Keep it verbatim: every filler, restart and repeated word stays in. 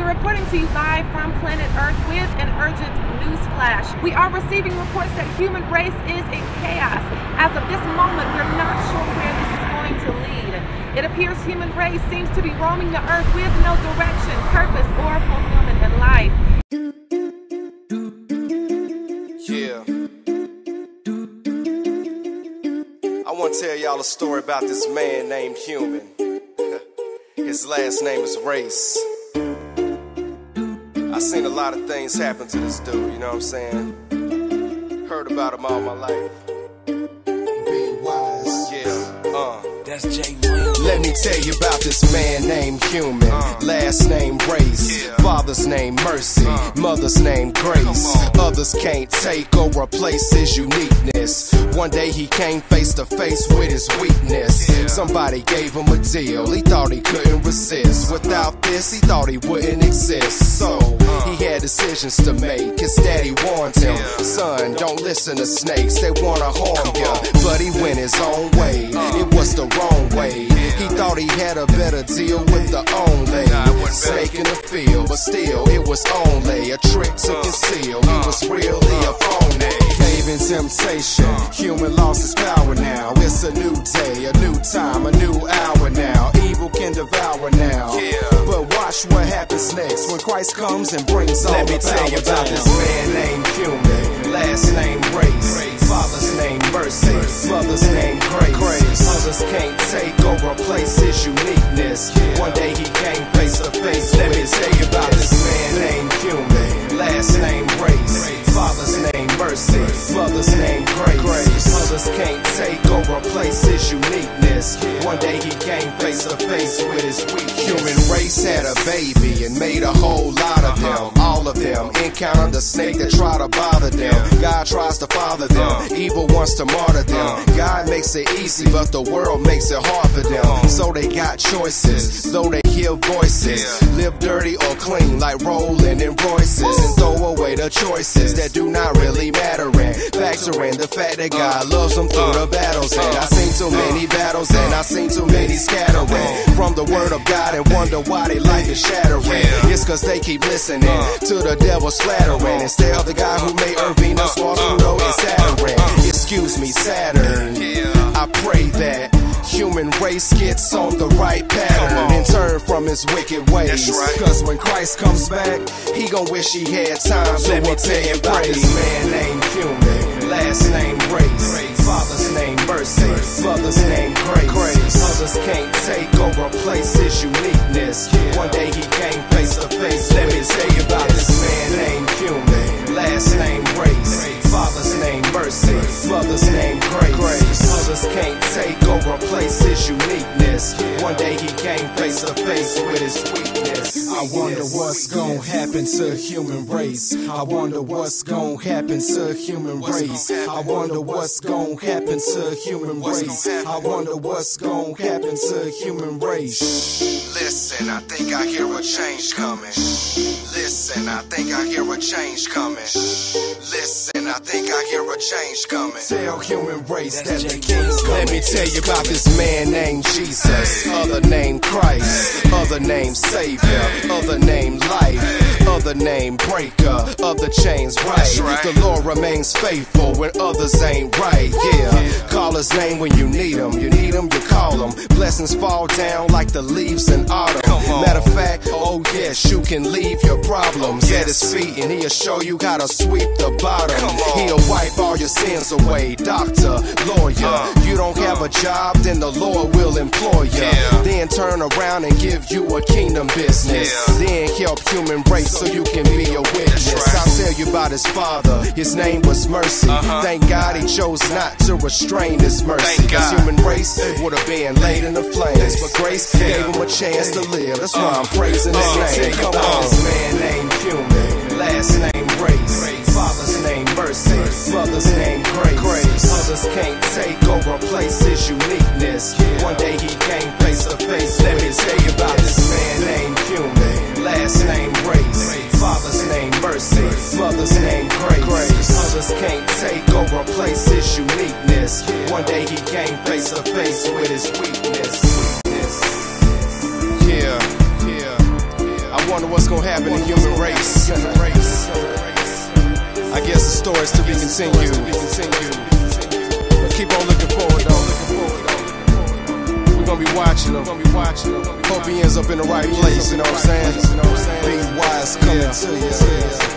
reporting to you live from planet Earth with an urgent news flash. We are receiving reports that human race is in chaos. As of this moment, we're not sure where this is going to lead. It appears human race seems to be roaming the earth with no direction, purpose, or fulfillment in life. Yeah. I want to tell y'all a story about this man named Human. His last name is Race. I seen a lot of things happen to this dude, you know what I'm saying? Heard about him all my life. Be wise. Yeah, uh. That's Jay Williams. Let me tell you about this man named Human. Uh. Last name Race. Yeah. Father's name Mercy. Uh. Mother's name Grace. Others can't take or replace his uniqueness. One day he came face to face with his weakness. Yeah. Somebody gave him a deal, he thought he couldn't resist. Without this, he thought he wouldn't exist. So, uh. he had decisions to make. His daddy warned him, yeah. Son, don't listen to snakes, they wanna harm ya. But he went his own way, uh. it was the wrong way. Yeah. He thought he had a better deal with the only nah, snake in the field, but still, it was only a trick to uh. conceal. He was really a phony. Cave in temptation, uh. Human lost his power now. It's a new day, a new time, a new hour now. Evil can devour now. Yeah. But watch what happens next when Christ comes and brings all Let the me power tell you about down. this Man named Human, last name Race. Father's name Mercy, mother's name Grace. Others can't take or replace his uniqueness. One day he came face to face. Let me tell you about this man named Human, last name Race. Father's name Mercy, mother's name Grace. Others can't take or replace his uniqueness. One day he came face to face with his weakness. Human race had a baby and made a whole lot of them. All of them encountered the snake that tried to bother them. God tries to father them, evil wants to martyr them. God makes it easy, but the world makes it hard for them. So they got choices, though they hear voices. Live dirty or clean like Rolling in Royces, and throw away the choices that do not really matter, and factor in the fact that God loves them through the battles. And I seen too many battles, and I seen too many scattering from the word of God, and wonder why they life is shattering. It's cause they keep listening to the devil's flattering, instead of the guy who made Earth, Venus, Mars, Pluto, and Saturn. Excuse me, Saturn. I pray that human race gets on the right pattern and turn from his wicked ways. Cause when Christ comes back, he gon' wish he had time. So let me tell you about this man named Human, last name Race. Father's name Mercy, mother's name Grace. Others can't take or replace his uniqueness. One day he came face to face. Let me tell you about this man named Human, last name Race. Father's name Mercy, mother's name Grace. Others can't take or replace his uniqueness. One day he came face to face with his weakness. I wonder what's gonna happen to human race. I wonder what's gonna happen to human race. I wonder what's gonna happen to human race. I wonder what's gonna happen to human race. Listen, I think I hear a change coming. Listen, I think I hear a change coming. Listen, I think I hear a change coming. Tell human race that the king's coming. Let me tell you about this man named Jesus, other name Christ, other name Savior, other name life, other name breaker, other chains right. The Lord remains faithful when others ain't right. Yeah, call his name when you need him. You need him, you call him. Blessings fall down like the leaves in autumn. Matter of fact, oh yes, you can leave your problems at his feet, and he'll show you how to sweep the bottom. He'll wipe all your sins away. Doctor, lawyer, you don't have a job, then the Lord will employ you. Then turn around and give you a kingdom business. Then help human race so you can be a witness. I'll tell you about his father, his name was Mercy. Thank God he chose not to restrain his mercy, cause human race would have been laid in the flames, but grace gave him a chance to live. That's why I'm praising his name. Come on, this man named Human, last name Race. Father's name Mercy, mother's name Grace. Others can't take or replace his uniqueness. One day he came face to face. Let me tell you about this man named Human, last name Race. Father's name Mercy, mother's name Grace. Others can't take or replace his uniqueness. One day he came face to face with his weakness. Yeah, yeah. I wonder what's gonna happen. happened to human race. I guess the story's to be continued. But keep on looking forward, though. We're gonna be watching him. Hope he ends up in the right place, you know what I'm saying? Be wise coming to you.